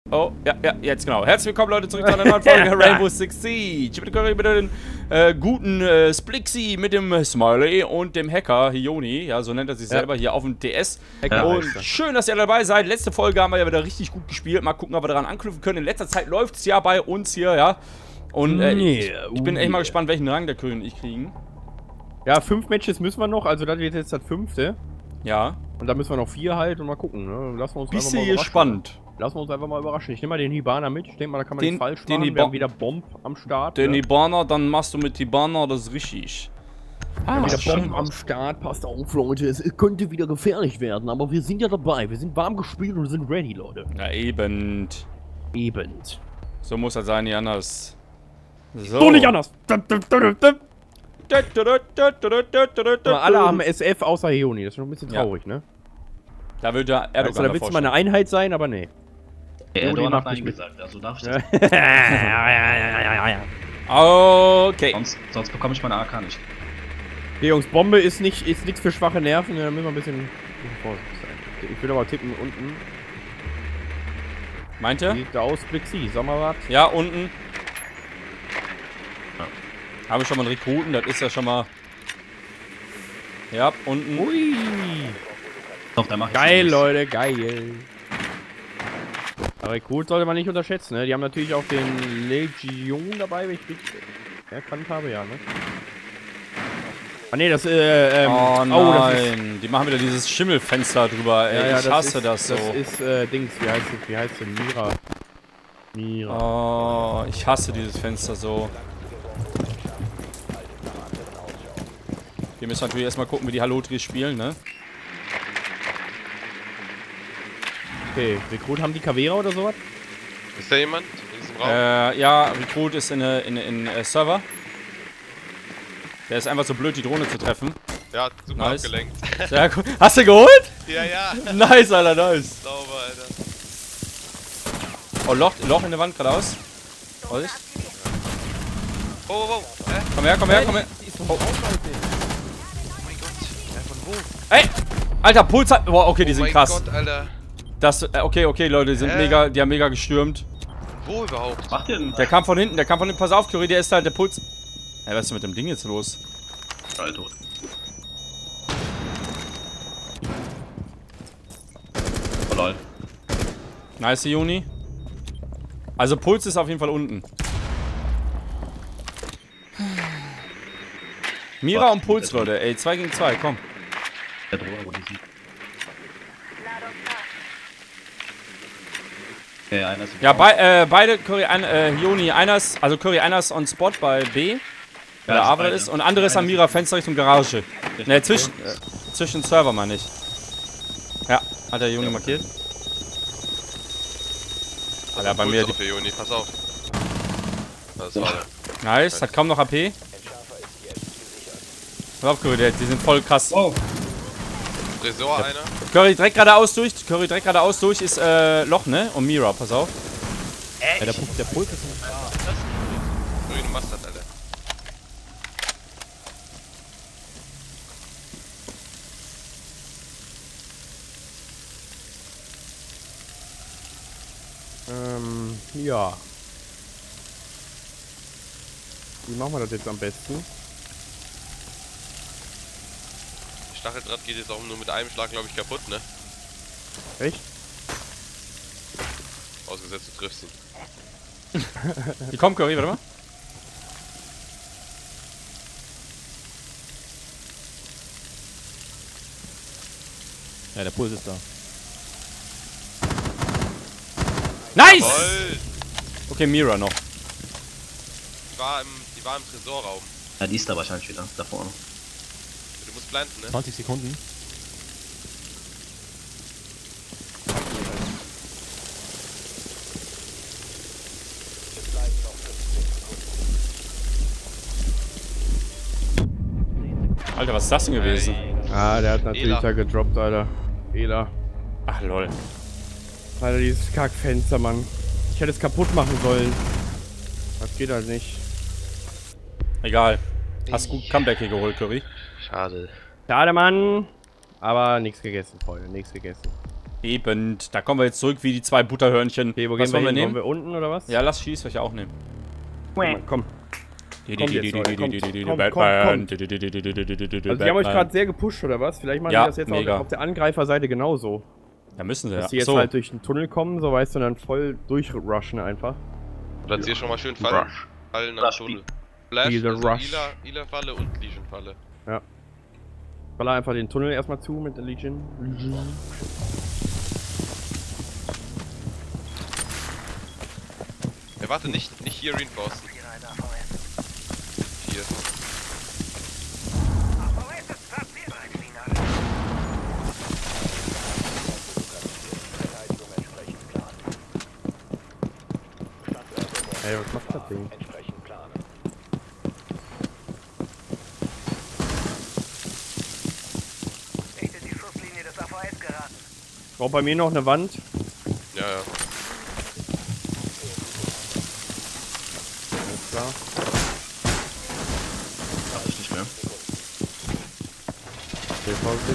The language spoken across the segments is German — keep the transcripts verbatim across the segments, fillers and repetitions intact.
Oh, ja, ja, jetzt genau. Herzlich willkommen, Leute, zurück zu einer neuen Folge Rainbow Six Siege. Mit dem äh, guten äh, Splixi mit dem Smiley und dem Hacker Hioni. Ja, so nennt er sich ja. selber hier auf dem D S. Hacker und schön, dass ihr dabei seid. Letzte Folge haben wir ja wieder richtig gut gespielt. Mal gucken, ob wir daran anknüpfen können. In letzter Zeit läuft es ja bei uns hier, ja. Und äh, ich, ich bin echt mal gespannt, welchen Rang der König und ich kriegen. Ja, fünf Matches müssen wir noch. Also, das wird jetzt das fünfte. Ja. Und da müssen wir noch vier halt und mal gucken. Ne? Lassen wir uns Bisschen einfach mal gespannt. Lassen wir uns einfach mal überraschen. Ich nehme mal den Hibana mit. Ich denke mal, da kann man den, nicht falsch den machen. Wir haben wieder Bomb am Start. Den ne? Hibana, dann machst du mit Hibana das richtig. Ah, wieder Bomb am Start. Passt auf, Leute. Es könnte wieder gefährlich werden. Aber wir sind ja dabei. Wir sind warm gespielt und sind ready, Leute. Ja, eben. Eben. So muss das sein, nicht anders. So. So nicht anders. Aber alle haben S F außer Hioni. Das ist schon ein bisschen traurig, ja. ne? Da will der Erdogan also, da willst du mal eine Einheit sein, aber nee. Der Erdogan hat Nein gesagt, also darf ich das. Okay. Sonst, sonst bekomme ich meine A K nicht. Die Jungs, Bombe ist nicht ist nichts für schwache Nerven, da müssen wir ein bisschen vorsichtig sein. Ich will aber tippen unten. Meint ihr? Sieht da aus, Splixi, sag mal was. Ja, unten. Ja. Habe ich schon mal einen Rekruten, das ist ja schon mal. Ja, unten. Ui. Doch, da mach ich geil, Leute, geil. Aber Rekrut sollte man nicht unterschätzen, ne? Die haben natürlich auch den Legion dabei, wenn ich richtig erkannt habe, ja, ne? Ah ne, das, äh, ähm, oh nein, oh, das ist, die machen wieder dieses Schimmelfenster drüber, ey. ja, ja, ich das hasse ist, das so. Das ist, äh, Dings, wie heißt es, wie heißt es, Mira. Mira. Oh, ich hasse dieses Fenster so. Wir müssen natürlich erstmal gucken, wie die Halotris spielen, ne? Okay, Rekrut, haben die Kavera oder sowas? Ist da jemand in diesem Raum? Äh, ja, Rekrut ist in, in, in, in uh, Server. Der ist einfach so blöd, die Drohne zu treffen. Ja, super nice. abgelenkt. Sehr gut. Hast du geholt? Ja, ja. Nice, Alter, nice. Sauber, Alter. Oh, Loch, Loch in der Wand geradeaus. Vorsicht. Oh, oh, oh. Hä? Komm her, komm her, komm her. Oh, oh mein Gott. Ja, von wo? Ey! Alter, Puls hat. Boah, okay, die oh sind mein krass. Gott, Alter. Das, äh, okay, okay, Leute, die sind Hä? mega, die haben mega gestürmt. Wo überhaupt? Macht ihr denn? Der kam von hinten, der kam von hinten. Pass auf, Curry, der ist halt der Puls. Ey, was ist denn mit dem Ding jetzt los? Alle tot. Oh lol. Nice, Juni. Also Puls ist auf jeden Fall unten. Mira Was? und Puls, Leute. Ey, zwei gegen zwei, komm. Der Drohne, wo die sind. Okay, einer ist Ja, bei, äh, beide Curry, ein, äh, Juni, einer ist, also Curry, einer ist on Spot bei B. Bei der Arbeit ist. Und andere ist am Mira Fenster Richtung Garage. Ne, zwischen, äh, zwischen Server, meine ich. Ja, hat der Juni ja. markiert. Alter, bei mir die... Für Juni, pass auf. Das war der. Nice, hat kaum noch A P. Pass auf, Curry, die, die sind voll krass. Oh. Tresor ja. einer. Curry direkt geradeaus durch, Curry direkt geradeaus durch ist äh, Loch, ne? Und Mira, pass auf. Äh, ja, der, der Puls ist nicht da. Grüne Mustard, Alter. Ähm, ja. Wie machen wir das jetzt am besten? Stacheldraht geht jetzt auch nur mit einem Schlag, glaube ich, kaputt, ne? Echt? Ausgesetzt, du triffst ihn. Die kommen, Curry, warte mal. Ja, der Puls ist da. Nice! Jawohl! Okay, Mira noch. Die war im, die war im Tresorraum. Ja, die ist da wahrscheinlich wieder, da vorne. Du musst blenden, ne? zwanzig Sekunden. Alter, was ist das denn gewesen? Ah, der hat natürlich Ela. da gedroppt, Alter. Ela. Ach, lol. Alter, dieses Kackfenster, Mann. Ich hätte es kaputt machen sollen. Das geht halt nicht. Egal. Hast gut Comeback hier geholt, Curry. Schade. Schade, Mann. Aber nichts gegessen, Freunde. Nichts gegessen. Eben, da kommen wir jetzt zurück wie die zwei Butterhörnchen. Okay, wo was gehen wir wollen wir hin? nehmen? Wollen wir unten oder was? Ja, lass Schießfächer auch nehmen. Komm, komm. Kommt jetzt, Leute, kommt, kommt, kommt, kommt. Also die haben euch gerade sehr gepusht, oder was? Vielleicht machen Ja, die das jetzt mega. auch auf der Angreiferseite genauso. Ja, müssen sie ja. Dass die jetzt So. halt durch den Tunnel kommen, so weißt du, dann voll durchrushen einfach. Platzier schon mal schön Fallen. Rush. Fallen am Rush Tunnel. Flash, Diese also Rush. Ila, Ila-Falle und Legion-Falle. Ja. Baller einfach den Tunnel erstmal zu mit der Legion. Legion. Ja, warte, nicht, nicht hier reinforcen. Hier. Ey, was macht das Ding? Braucht bei mir noch eine Wand. Ja, ja. Alles klar. Hab ich nicht mehr. Okay, Vorsicht.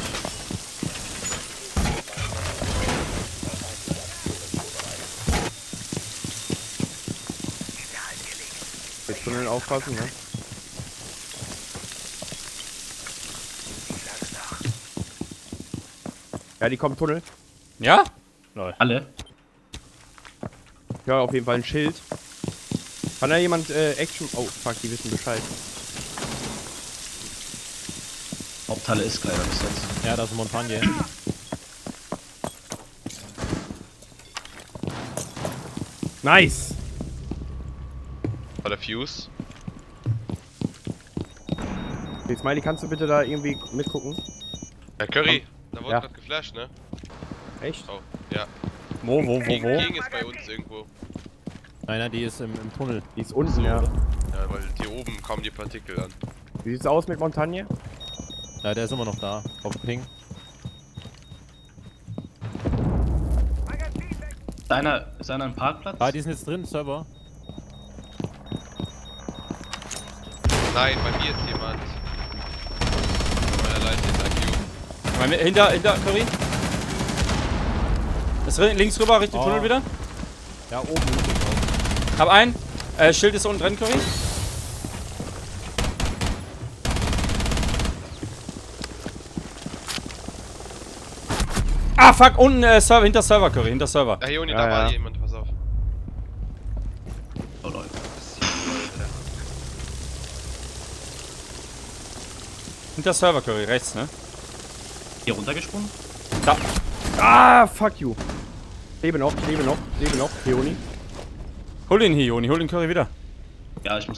Jetzt Tunnel aufpassen, ne? Ja, die kommen Tunnel. Ja? Alle? Ja, auf jeden Fall ein Schild. Kann da jemand äh, Action... Oh, fuck, die wissen Bescheid. Haupthalle ist kleiner bis jetzt. Ja, das ist Montagne. Nice! War der Fuse. Okay, Smiley, kannst du bitte da irgendwie mitgucken? Ja, Curry. Da wurde Ja. gerade geflasht, ne? Echt? Oh, ja. Wo, wo, wo, Gegen, wo? gegen ist bei uns irgendwo. Nein, nein, die ist im, im Tunnel. Die ist unten, ja. Ja, weil hier oben kommen die Partikel an. Wie sieht's aus mit Montagne? Ja, der ist immer noch da. Auf dem Ping. Ist einer, ist einer im Parkplatz? Ah, die sind jetzt drin, Server. Nein, bei mir ist jemand. Bei meiner Leite ist I Q. Mal mit- Hinter, hinter, Curry. Ist ri- links rüber, Richtung Oh. Tunnel wieder. Ja, oben. Genau. Hab einen. Äh, Schild ist unten drin, Curry. Ah, fuck, unten äh, Server, hinter Server, Curry, hinter Server. Ah, hier unten, Ja, da war ja. jemand, pass auf. Oh Leute. Hinter Server, Curry, rechts, ne? Hier runtergesprungen? Da. Ah, fuck you. Lebe noch, lebe noch, lebe noch, Leoni. Hol ihn hier, Joni, hol den Curry wieder. Ja, ich muss.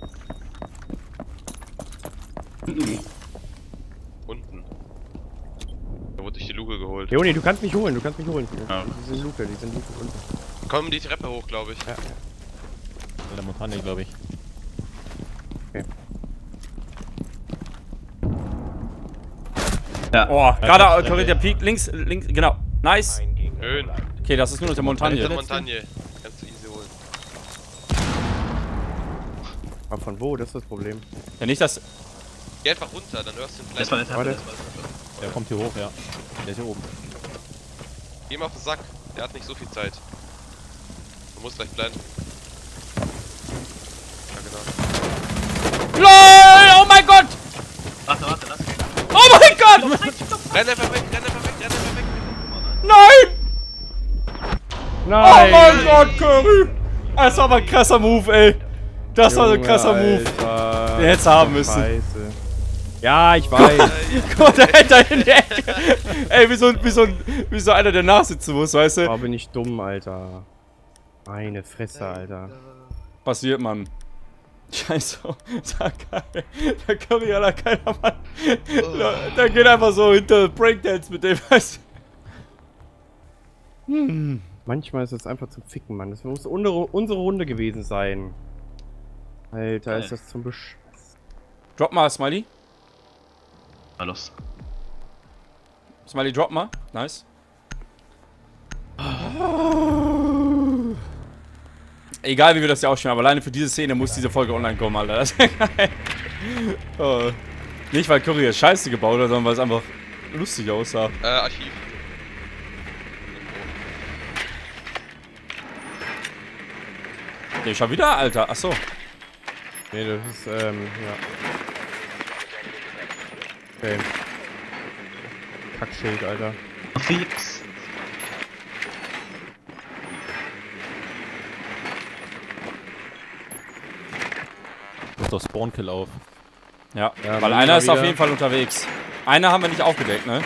Mhm. Unten. Da wurde ich die Luke geholt. Leoni, du kannst mich holen, du kannst mich holen. Ja. Die sind Luke, die sind Luke unten. Kommen die Treppe hoch, glaube ich. Ja, In der Montagne, glaube ich. Ja. Oh, gerade, Curry, der Peak, links, links, genau. Nice. Schön. Okay, das ist nur noch der Montagne. Montagne. Montagne. Kannst du easy holen. aber von wo? Das ist das Problem. Ja, nicht das. Geh einfach runter, dann hörst du ihn Das war vielleicht. der Warte. Treppe, das war der Treppe. Der kommt hier hoch, ja. Der ist hier oben. Geh mal auf den Sack. Der hat nicht so viel Zeit. Du musst gleich bleiben. Ja, genau. LOL! Oh mein Gott! Warte, warte, lass. Oh mein Gott! Renn einfach weg, renn einfach weg, renn einfach weg. Nein! Oh Nein! mein Gott, Curry! Das war aber ein krasser Move, ey. Das war so ein krasser Move. Alter. Den hättest du haben müssen. Scheiße. Ja, ich weiß. Guck mal, der hält da in der Ecke. Ey, wie so, ein- wie, so ein, wie so einer, der nachsitzen muss, weißt du? Oh, bin ich dumm, Alter. Meine Fresse, Alter. Passiert, Mann. Scheiße. Das war geil. Der Curry, Alter, keiner Mann. Der, der geht einfach so hinter Breakdance mit dem, weißt du? Hm. Manchmal ist es einfach zum Ficken, Mann. Das muss unsere, unsere Runde gewesen sein. Alter, Geil. ist das zum Besch... Drop mal, Smiley. Mal los. Smiley, drop mal. Nice. Egal wie wir das ja ausspielen, aber alleine für diese Szene muss diese Folge online kommen, Alter. Das ist geil. Oh. Nicht weil Curry jetzt Scheiße gebaut hat, sondern weil es einfach lustig aussah. Äh, Archiv. Der ist schon wieder, Alter. Achso. Nee, das ist, ähm, ja. Okay. Kackschild, Alter. Fix. Macht doch Spawnkill auf. Ja, Ja, weil dann einer mal ist auf wieder. jeden Fall unterwegs. Einer haben wir nicht aufgedeckt, ne?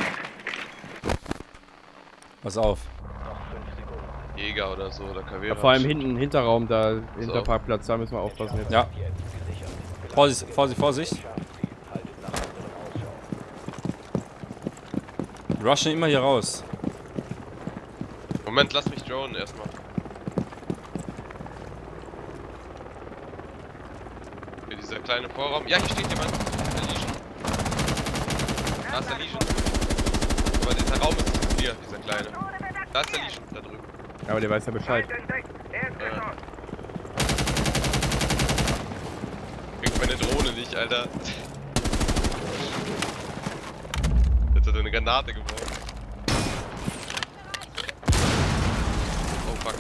Pass auf. Jäger oder so, oder K W. Ja, vor allem hinten, Hinterraum, da, Hinterparkplatz, da müssen wir aufpassen jetzt. Ja. Vorsicht, Vorsicht, Vorsicht. Rushen immer hier raus. Moment, lass mich dronen erstmal. Hier dieser kleine Vorraum. Ja, hier steht jemand. Der Legion. Da ist der Legion. Aber dieser Raum ist clear, dieser kleine. Da ist der Legion, da drüben. Ja, aber der weiß ja Bescheid. Ja. Kriegt meine Drohne nicht, Alter. Jetzt hat er eine Granate geworfen. Oh fuck.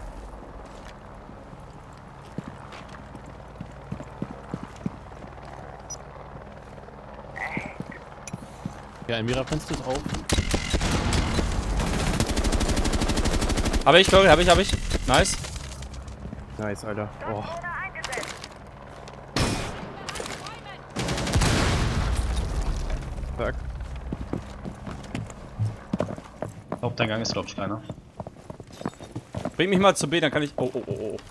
Ja, Elmira, Fenster ist auf. Hab ich, Curry, hab ich, hab ich. Nice. Nice, Alter. Oh. Zack. Haupteingang ist, glaube ich, keiner. Bring mich mal zu B, dann kann ich. Oh, oh, oh, oh.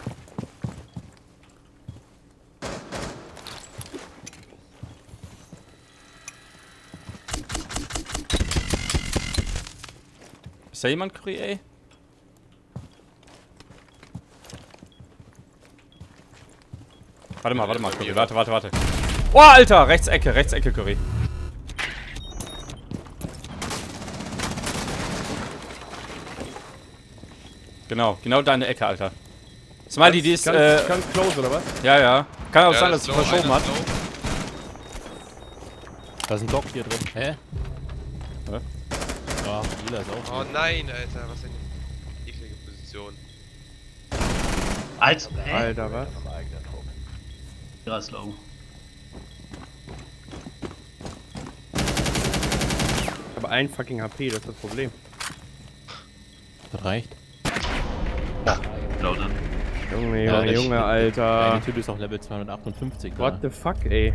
Ist da jemand, Curry, ey? Warte mal, warte mal, Curry. Warte, warte, warte. Oh, Alter! Rechtsecke, Rechtsecke, Curry. Genau, genau deine Ecke, Alter. Smiley, die ist, ganz, äh. ganz close, oder was? Ja, ja. Kann auch Ja, sein, das dass ist es low, verschoben einer hat. ist low. Da ist ein Dock hier drin. Hä? Hä? Ja, Lila ist auch. Oh nein, Alter, was für eine eklige Position. Alter, hä? Alter, was? Ja, ist low. Aber ein fucking H P, das ist das Problem. Das reicht. Low dann. Junge, Ja, Junge, das- Junge, Ja, Alter. die Typ ist auch Level zweihundertachtundfünfzig. da. What the fuck, ey.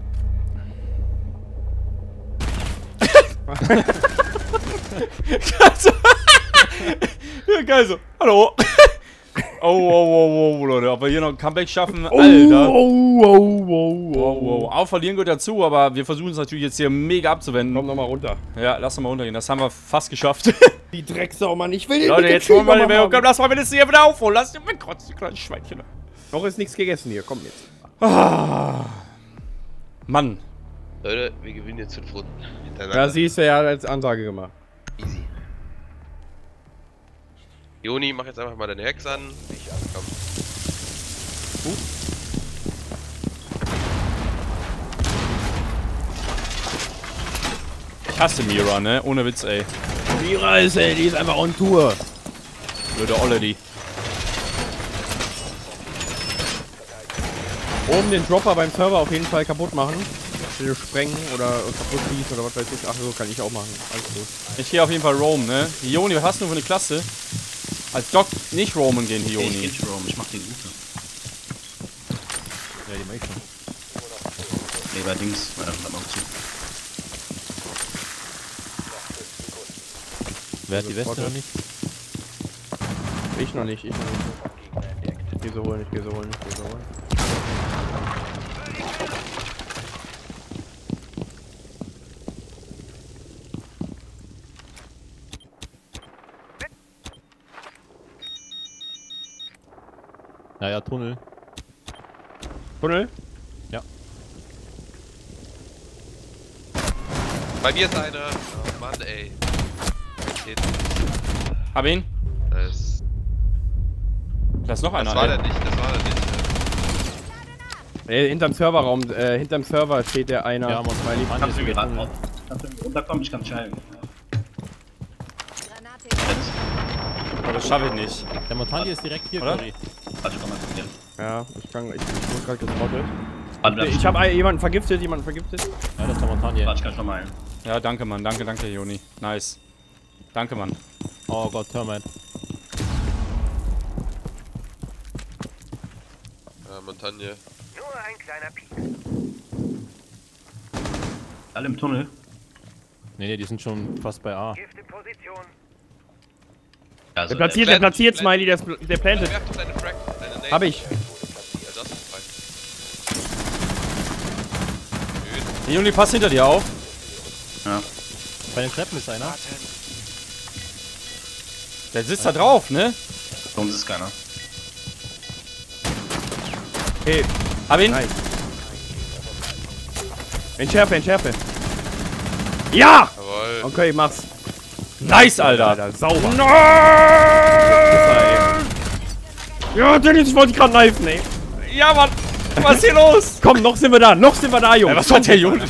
Ja, geil so. Hallo. Oh, oh, oh, oh, Leute. Ob wir hier noch ein Comeback schaffen? Oh, Alter. oh, oh, oh, Wow, wow. Auch verlieren gehört dazu, aber wir versuchen es natürlich jetzt hier mega abzuwenden. Komm nochmal runter. Ja, lass doch mal runtergehen. Das haben wir fast geschafft. Die Drecksau, Mann. Ich will den Leute, mit dem jetzt wollen wir Schieber den haben. Komm, lass mal mindestens hier wieder aufholen. Lass den wegkotzen, die kleinen Schweinchen. Noch ist nichts gegessen hier. Komm jetzt. Ah. Mann. Leute, wir gewinnen jetzt fünf Runden Ja, hintereinander. siehst du, ja als Ansage gemacht. Easy. Joni, mach jetzt einfach mal deine Hex an. Komm. Ich hasse Mira, ne? Ohne Witz, ey. Mira ist, ey, die ist einfach on Tour. Blöde Olle, die. Oben den Dropper beim Server auf jeden Fall kaputt machen. Will sprengen oder kaputt schießen oder was weiß ich. Ach so, kann ich auch machen. Alles gut. Ich gehe auf jeden Fall Roam, ne? Hioni, was hast du für eine Klasse? Als Doc nicht roamen gehen, Ich geh Hioni. nicht Roam, ich mach den Gute. Ja, die mach ich schon. Nee, bei Dings, weil dann bleibt auch zu. Wer hat die Weste noch nicht? Ich noch nicht, ich noch nicht. Ich geh so holen, ich geh so holen, ich geh so holen. Ja, ja, Tunnel. Tunnel? Bei mir ist einer. Oh Mann, ey. Geht. Hab ihn. Das, Da ist noch einer. das war ey. der nicht, das war der nicht. Ey, hinterm Serverraum, äh, hinterm Server steht der einer. Ja, Mann, Smiley. Mann, Kannst du ist mir wieder gerade Tunnel. Kannst du runterkommen? Ich kann dich heilen. Granate. Jetzt. das schaffe ich nicht. Der Montagne ist direkt hier, Oder? Curry. Warte, komm mal zu dir. Ja, ich kann. Ich, ich wurde gerade gespottet. Warte, bleib Ich habe jemanden vergiftet, jemanden vergiftet. Ja, das ist der Montagne. Warte, ich kann schon mal ein. Ja, danke, Mann. Danke, danke, Joni. Nice. Danke, Mann. Oh Gott, Termite. Ja, Montagne. Nur ein kleiner Piek. Alle im Tunnel. Nee, nee, die sind schon fast bei A. Gift in Position. Also, Der platziert, der Plant- platziert, Plant- Smiley, der, ist- der plantet. Werf doch deine Frag, deine Nade. Hab ich. Ja, das ist frei. Schön. Joni, pass hinter dir auf. Ja. Bei den Treppen ist einer. Der sitzt da drauf, ne? Bei uns ist keiner. Hey, Hab ihn. nice. Entschärfe, entschärfe. Ja! Jawohl. Okay, mach's. Nice, Alter. Alter, sauber. Nein! Ja, Dennis, ich wollte dich gerade kneifen, ey. Ja, Mann. Was ist hier los? Komm, noch sind wir da, noch sind wir da, Jungs. Ey, was hat der Joni?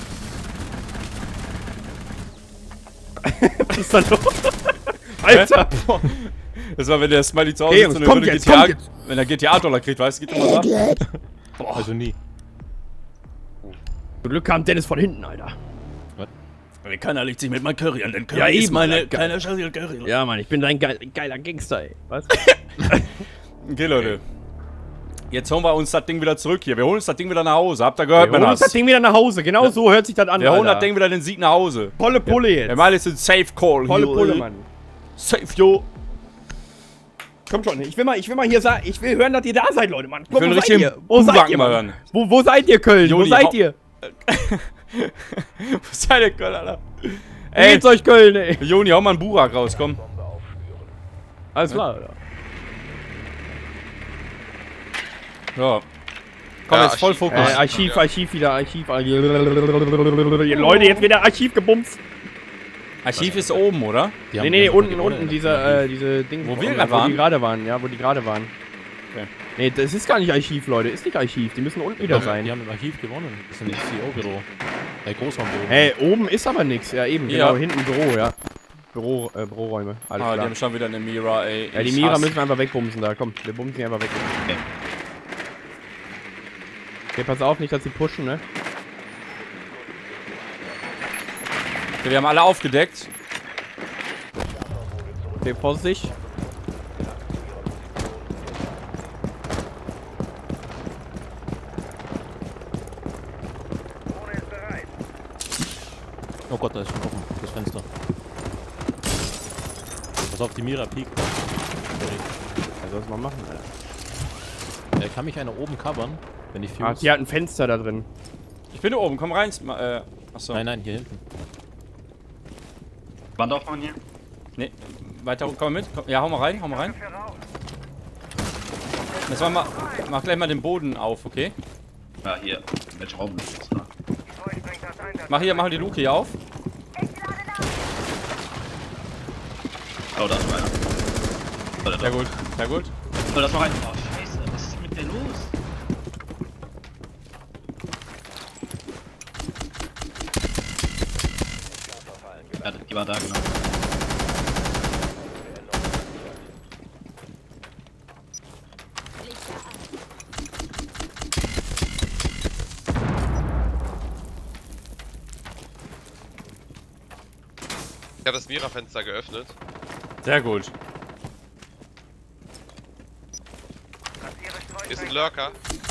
Was ist da los? Alter! Das war, wenn der Smiley zu Hause Hey, sitzt Jungs, und kommt würde jetzt, G T A, kommt jetzt. wenn er G T A-Dollar kriegt, weißt du, geht immer so. Also nie. Zum Glück kam Dennis von hinten, Alter. Keiner legt sich mit meinem Curry an, denn Curry Ja, ist eben, meine ja, kleine Scheiße Curry. Ja, Mann, ich bin dein geil, geiler Gangster, ey. Was? Okay, Leute. Jetzt holen wir uns das Ding wieder zurück hier. Wir holen uns das Ding wieder nach Hause. Habt ihr gehört, Wir holen uns das Männers? Ding wieder nach Hause. Genau so hört sich das an, Wir holen Alter. das Ding wieder den Sieg nach Hause. Volle Pulle jetzt. Wir machen jetzt einen Safe Call. Volle hier, Pulle, ey. Mann. Safe, yo. Kommt schon, ich will mal, ich will mal hier sagen, ich will hören, dass ihr da seid, Leute, Mann. Ich will einen wo seid richtigen ihr? Wo seid Bubacken ihr, mal Mann? hören. Wo, wo seid ihr, Köln? Joni, wo seid hau- ihr? Wo seid ihr, Köln, Alter? Wie Ey, geht's euch, Köln, ey? Joni, hau mal einen Burak raus, komm. Alles klar, Alter. Ja. Komm, Ja, jetzt voll Archiv. Fokus. Äh, Archiv, Archiv wieder, Archiv. Archiv. Leute, jetzt wieder Archiv gebumst. Archiv ist oben, oder? Die Nee, haben nee, ganz unten, viele unten, Leute. diese, äh, diese Ding. Wo wir äh, grad Wo waren? die gerade waren, ja, wo die gerade waren. Okay. Nee, das ist gar nicht Archiv, Leute. Ist nicht Archiv. Die müssen unten wieder Die sein. haben im Archiv gewonnen. Das ist ein C E O-Büro. Der Großraumbüro. Ey, oben ist aber nix. Ja, eben, Ja. genau, hinten Büro, ja. Büro, äh, Büroräume. Alles Ah, die klar. haben schon wieder eine Mira, ey. Ja, die Ich Mira hasse- müssen wir einfach wegbumsen da. Komm, wir bumsen die einfach weg. Okay. Okay, pass auf, nicht, dass sie pushen, ne? Okay, wir haben alle aufgedeckt. Okay, Vorsicht. Drohne ist bereit. Oh Gott, da ist schon offen. Das Fenster. Pass auf, die Mira piekt. Sorry. Was soll man machen, Alter? Äh, kann mich einer oben covern, wenn ich Ah, Fuse... die hat ein Fenster da drin. Ich bin hier oben, komm rein. Sma- Äh, achso. Nein, nein, hier hinten. Wand aufmachen hier. Nee, weiter, komm mal mit. Komm, ja, hau mal rein, hau mal rein. Für raus. Jetzt mach, mal, mach gleich mal den Boden auf, okay? Ja, hier. Welcher Raum ist das? Ne? Feucht bringt das Einsatz. Mach hier, mach die Luke hier auf. Oh, da ist noch einer. Oh, da, Sehr da. gut, sehr gut. Oh, da ist noch einer. Oh, scheiße. Was ist mit der los? Ja, die war da, genau. Ich habe das Mira-Fenster geöffnet. Sehr gut. Platziere Hier ist ein Streusel. Lurker.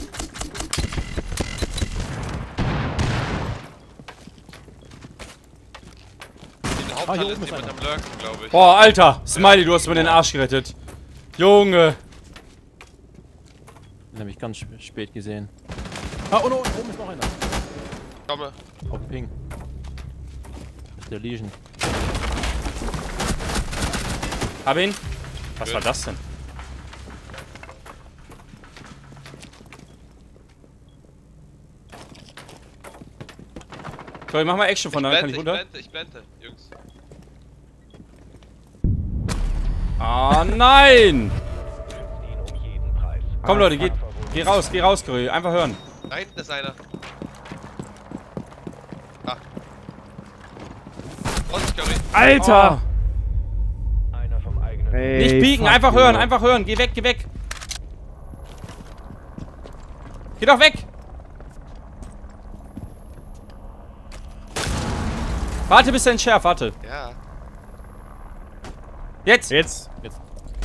In der Haupthalle hier ist oben ist jemand am Lurken, glaube ich. Boah, Alter. Smiley, du hast mir den Arsch gerettet. Junge. Den habe ich ganz sp spät gesehen. Ah, und oben oben ist noch einer. Komme. Auf dem Ping. Der Legion. Hab ihn. Was war das denn? So, ich mach mal Action von Ich da, kann blende, ich ich runter? blende, ich blende, Jungs. Ah, nein! Um jeden Preis. Komm, Leute, geht. Geh raus, geh raus, Curry. Einfach hören. Da hinten ist einer. Ah. Vorsicht, Curry. Alter! Ah. Einer vom eigenen Ey, Nicht pieken, fuck, einfach Junge. hören, einfach hören. Geh weg, geh weg. Geh doch weg. Warte, bis er entschärft, warte. Ja. Jetzt. Jetzt. Jetzt.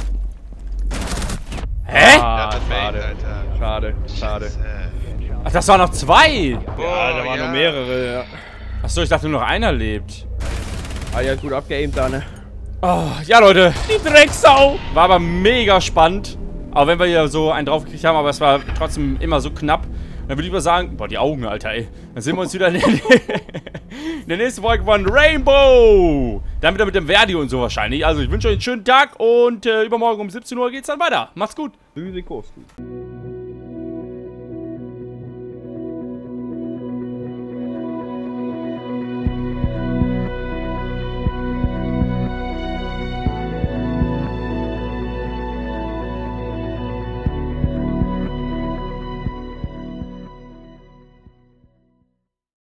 Hä? Ah, Ja, schade. Alter. Schade, schade. Scheiße. Ach, das waren noch zwei. Ja, da waren ja. noch mehrere, ja. Achso, ich dachte nur noch einer lebt. Ah, ja, gut abgeaimt da, ne? Oh, ja, Leute. Die Drecksau! War aber mega spannend. Auch wenn wir hier so einen draufgekriegt haben, aber es war trotzdem immer so knapp. Dann würde ich mal sagen, boah, die Augen, Alter, ey. Dann sehen wir uns wieder in der, in der nächsten Folge von Rainbow. Dann wieder mit dem Verdi und so wahrscheinlich. Also ich wünsche euch einen schönen Tag und äh, übermorgen um siebzehn Uhr geht's dann weiter. Macht's gut. Risiko's gut.